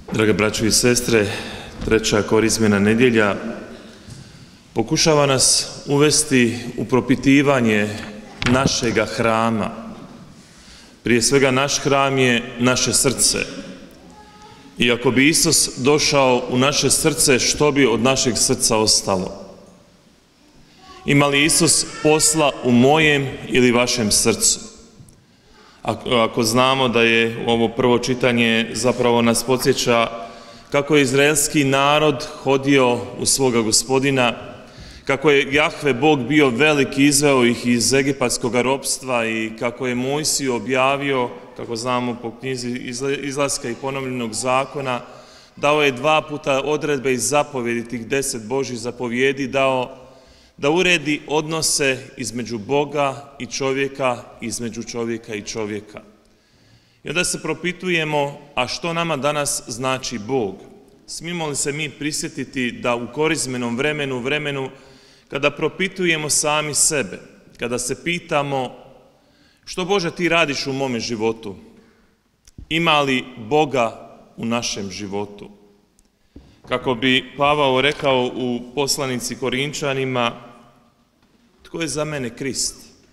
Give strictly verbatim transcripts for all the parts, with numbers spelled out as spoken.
Drage braćo i sestre, treća korizmena nedjelja pokušava nas uvesti u propitivanje našega hrama. Prije svega naš hram je naše srce. I ako bi Isus došao u naše srce, što bi od našeg srca ostalo? Ima li Isus posla u mojem ili vašem srcu? Ako znamo da je ovo prvo čitanje zapravo nas podsjeća kako je izraelski narod hodio u svoga gospodina, kako je Jahve Bog bio velik, izveo ih iz egipatskog ropstva i kako je Mojsiju objavio, kako znamo po knjizi Izlaska i ponovljenog zakona, dao je dva puta odredbe i zapovjedi, tih deset Božjih zapovjedi, dao da uredi odnose između Boga i čovjeka, između čovjeka i čovjeka. I onda se propitujemo, a što nama danas znači Bog? Smijemo li se mi prisjetiti da u korizmenom vremenu, vremenu kada propitujemo sami sebe, kada se pitamo što Bože ti radiš u mome životu? Ima li Boga u našem životu? Kako bi Pavao rekao u poslanici Korinčanima, tko je za mene Krist?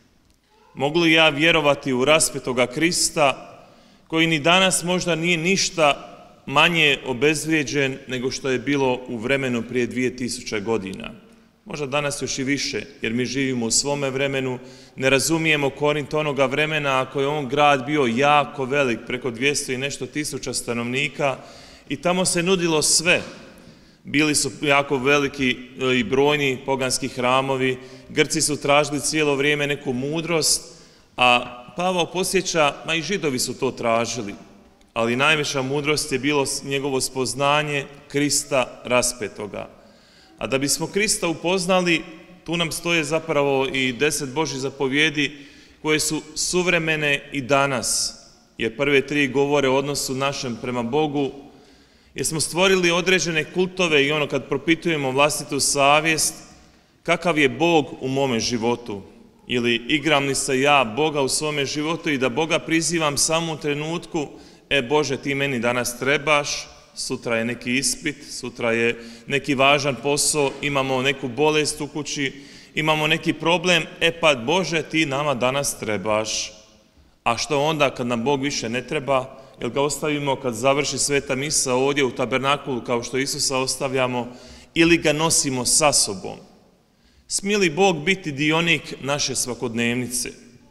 Mogu li ja vjerovati u raspetoga Krista, koji ni danas možda nije ništa manje obezvrijeđen nego što je bilo u vremenu prije dvije tisuće godina? Možda danas još i više, jer mi živimo u svome vremenu, ne razumijemo Korint onoga vremena, ako je on grad bio jako velik, preko dvjesto i nešto tisuća stanovnika, i tamo se nudilo sve. Bili su jako veliki i brojni poganski hramovi, Grci su tražili cijelo vrijeme neku mudrost, a Pavao podsjeća, ma i Židovi su to tražili, ali najveća mudrost je bilo njegovo spoznanje Krista raspetoga. A da bismo Krista upoznali, tu nam stoje zapravo i deset Božjih zapovjedi koje su suvremene i danas, jer prve tri govore o odnosu našem prema Bogu, jer smo stvorili određene kultove i ono kad propitujemo vlastitu savjest, kakav je Bog u mome životu? Ili igram li se ja Boga u svome životu i da Boga prizivam samo u trenutku, e Bože ti meni danas trebaš, sutra je neki ispit, sutra je neki važan posao, imamo neku bolest u kući, imamo neki problem, e pa Bože ti nama danas trebaš. A što onda kad nam Bog više ne treba? Jel ga ostavimo kad završi sveta misa ovdje u tabernakulu kao što Isusa ostavljamo, ili ga nosimo sa sobom? Smije li Bog biti dionik naše svakodnevnice?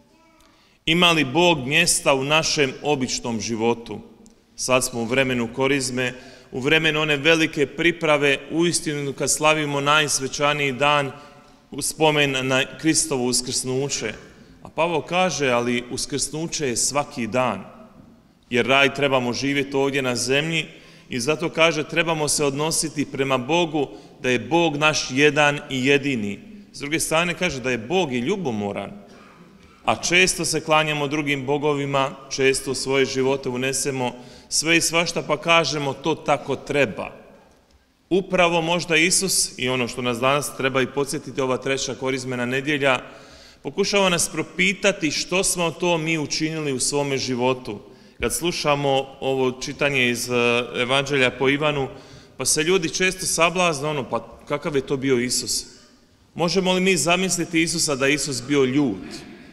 Ima li Bog mjesta u našem običnom životu? Sad smo u vremenu korizme, u vremenu one velike priprave, uistinu kad slavimo najsvećaniji dan u spomen na Kristovo uskrsnuće. A Pavao kaže, ali uskrsnuće je svaki dan, jer raj trebamo živjeti ovdje na zemlji i zato kaže trebamo se odnositi prema Bogu, da je Bog naš jedan i jedini. S druge strane kaže da je Bog i ljubomoran, a često se klanjamo drugim bogovima, često u svoje živote unesemo sve i svašta pa kažemo to tako treba. Upravo možda Isus, i ono što nas danas treba i podsjetiti, ova treća korizmena nedjelja, pokušava nas propitati što smo to mi učinili u svome životu. Kad slušamo ovo čitanje iz Evanđelja po Ivanu, pa se ljudi često sablazne, ono, pa kakav je to bio Isus? Možemo li mi zamisliti Isusa da je Isus bio ljut?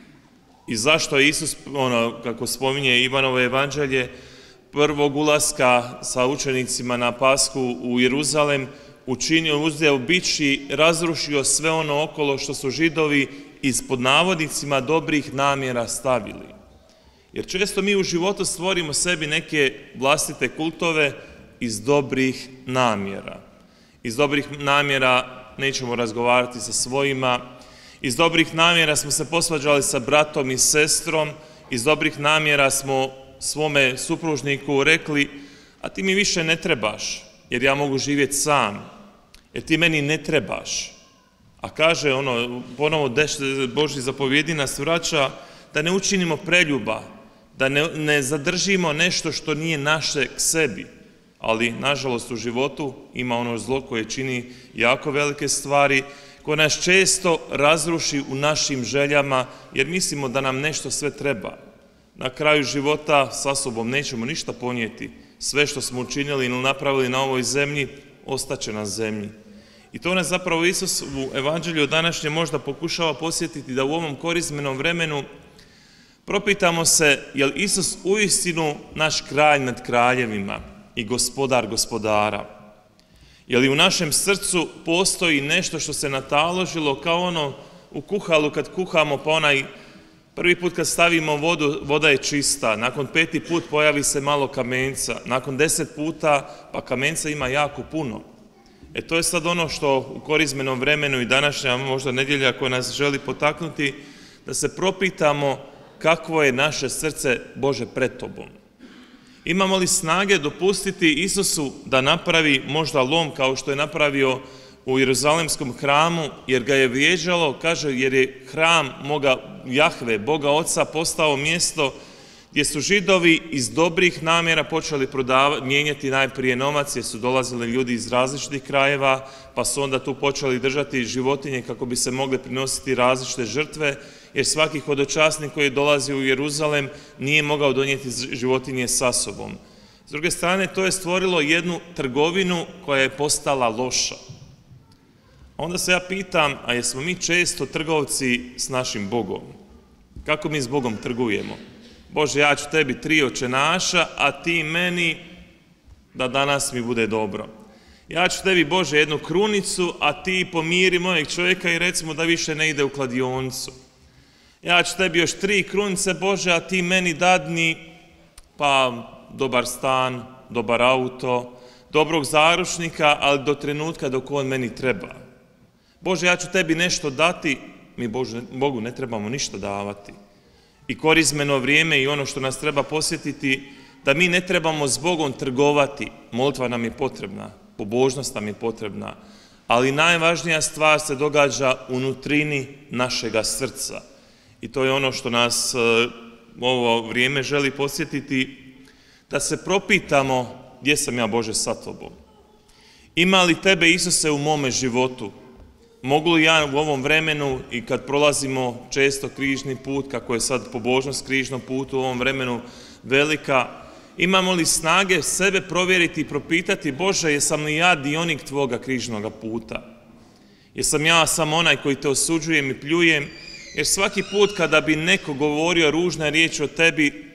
I zašto je Isus, ono, kako spominje Ivanovo Evanđelje, prvog ulaska sa učenicima na Pasku u Jeruzalem, učinio, uzeo bič i razrušio sve ono okolo što su Židovi ispod navodnicima dobrih namjera stavili. Jer često mi u životu stvorimo sebi neke vlastite kultove iz dobrih namjera. Iz dobrih namjera nećemo razgovarati sa svojima, iz dobrih namjera smo se posvađali sa bratom i sestrom, iz dobrih namjera smo svome supružniku rekli, a ti mi više ne trebaš, jer ja mogu živjeti sam, jer ti meni ne trebaš. A kaže, ono, ponovo Božji zapovjedi nas vraća da ne učinimo preljuba, da ne, ne zadržimo nešto što nije naše k sebi. Ali, nažalost, u životu ima ono zlo koje čini jako velike stvari, koje nas često razruši u našim željama, jer mislimo da nam nešto sve treba. Na kraju života sa sobom nećemo ništa ponijeti, Sve što smo učinili ili napravili na ovoj zemlji, ostaće na zemlji. I to nas zapravo Isus u evanđelju današnje možda pokušava posjetiti da u ovom korizmenom vremenu propitamo se je li Isus uistinu naš kralj nad kraljevima i gospodar gospodara. Je li u našem srcu postoji nešto što se nataložilo kao ono u kuhalu kad kuhamo pa onaj prvi put kad stavimo vodu, voda je čista, nakon peti put pojavi se malo kamenca, nakon deset puta pa kamenca ima jako puno. E to je sad ono što u korizmenom vremenu i današnja možda nedjelja koja nas želi potaknuti da se propitamo kakvo je naše srce Bože pred Tobom. Imamo li snage dopustiti Isusu da napravi možda lom kao što je napravio u Jeruzalemskom hramu, jer ga je vrijeđalo, kaže, jer je hram moga Jahve, Boga Oca, postao mjesto gdje su Židovi iz dobrih namjera počeli prodavati, mijenjati najprije novac, jer su dolazili ljudi iz različitih krajeva, pa su onda tu počeli držati životinje kako bi se mogle prinositi različite žrtve, jer svaki hodočasnik koji je dolazio u Jeruzalem nije mogao donijeti životinje sa sobom. S druge strane, to je stvorilo jednu trgovinu koja je postala loša. Onda se ja pitam, a jesmo mi često trgovci s našim Bogom? Kako mi s Bogom trgujemo? Bože, ja ću tebi tri očenaša, a ti meni da danas mi bude dobro. Ja ću tebi, Bože, jednu krunicu, a ti pomiri mojeg čovjeka i recimo da više ne ide u kladioncu. Ja ću tebi još tri krunice, Bože, a ti meni dadni, pa dobar stan, dobar auto, dobrog zaručnika, ali do trenutka dok on meni treba. Bože, ja ću tebi nešto dati, mi Bože, Bogu ne trebamo ništa davati. I korizmeno vrijeme i ono što nas treba posjetiti, da mi ne trebamo s Bogom trgovati. Molitva nam je potrebna, pobožnost nam je potrebna, ali najvažnija stvar se događa u nutrini našega srca. I to je ono što nas ovo vrijeme želi posjetiti, da se propitamo gdje sam ja, Bože, sa Tobom. Ima li Tebe, Isuse, u mome životu? Mogu li ja u ovom vremenu i kad prolazimo često križni put, kako je sad pobožnost križnom putu u ovom vremenu velika, imamo li snage sebe provjeriti i propitati, Bože, jesam li ja dionik Tvoga križnoga puta? Jesam ja sam onaj koji Te osuđujem i pljujem? Jer svaki put kada bi neko govorio ružne riječi o Tebi,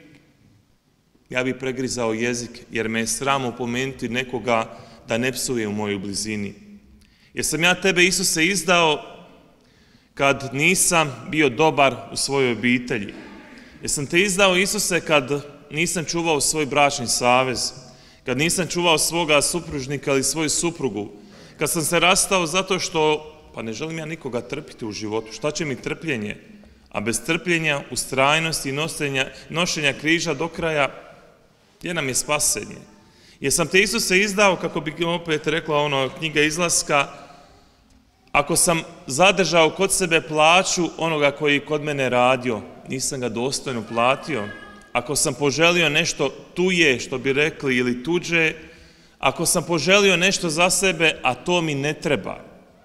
ja bi pregrizao jezik, jer me je sram opomenuti nekoga da ne psuje u mojoj blizini. Jer sam ja Tebe, Isuse, izdao kad nisam bio dobar u svojoj obitelji. Jer sam Te izdao, Isuse, kad nisam čuvao svoj bračni savez, kad nisam čuvao svoga supružnika ili svoju suprugu, kad sam se rastao zato što, pa ne želim ja nikoga trpiti u životu, šta će mi trpljenje? A bez trpljenja, ustrajnosti i nošenja, nošenja križa do kraja, gdje nam je spasenje? Jer sam Te, Isuse, izdao, kako bi opet rekla ono knjiga Izlaska, ako sam zadržao kod sebe plaću onoga koji kod mene radio, nisam ga dostojno platio. Ako sam poželio nešto tuje, što bi rekli, ili tuđe, ako sam poželio nešto za sebe, a to mi ne treba.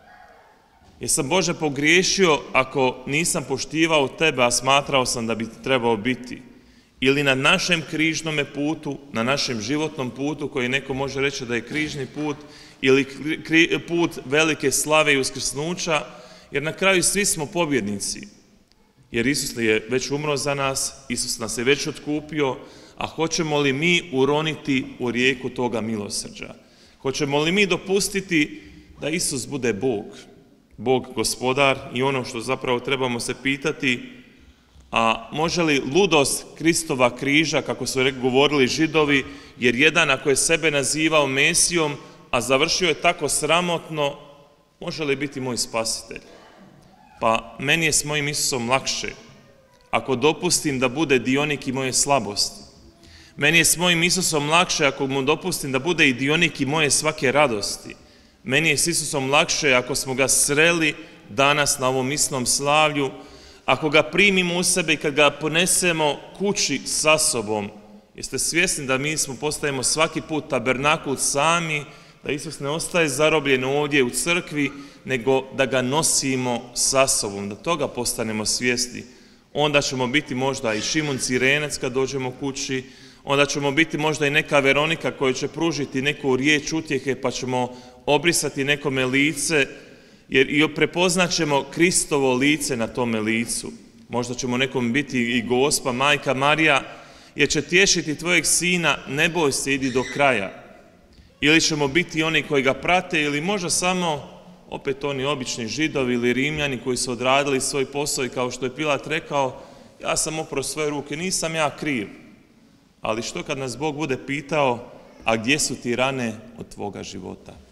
Jer sam, Bože, pogriješio ako nisam poštivao Tebe, a smatrao sam da bi trebao biti. Ili na našem križnome putu, na našem životnom putu, koji neko može reći da je križni put, ili put velike slave i uskrsnuća, jer na kraju svi smo pobjednici. Jer Isus je već umro za nas, Isus nas je već otkupio, a hoćemo li mi uroniti u rijeku toga milosrđa? Hoćemo li mi dopustiti da Isus bude Bog, Bog gospodar i ono što zapravo trebamo se pitati, a može li ludost Kristova križa, kako su govorili Židovi, jer jedan ako je sebe nazivao Mesijom, a završio je tako sramotno, može li biti moj spasitelj? Pa meni je s mojim Isusom lakše, ako dopustim da bude dionik i moje slabosti. Meni je s mojim Isusom lakše ako mu dopustim da bude i dionik i moje svake radosti. Meni je s Isusom lakše ako smo ga sreli danas na ovom misnom slavlju, ako ga primimo u sebe i kad ga ponesemo kući sa sobom. Jeste svjesni da mi smo postajemo svaki put tabernakul sami, da Isus ne ostaje zarobljen ovdje u crkvi, nego da ga nosimo sa sobom, da toga postanemo svjesni. Onda ćemo biti možda i Šimun Cirenac kad dođemo kući, onda ćemo biti možda i neka Veronika koja će pružiti neku riječ utjehe, pa ćemo obrisati nekome lice, jer i prepoznat ćemo Kristovo lice na tome licu. Možda ćemo nekom biti i Gospa, Majka Marija, jer će tješiti tvojeg sina, ne boj se, idi do kraja. Ili ćemo biti oni koji ga prate, ili možda samo opet oni obični Židovi ili Rimljani koji su odradili svoj posao i kao što je Pilat rekao, ja sam oprao svoje ruke, nisam ja kriv. Ali što kad nas Bog bude pitao, a gdje su ti rane od tvoga života?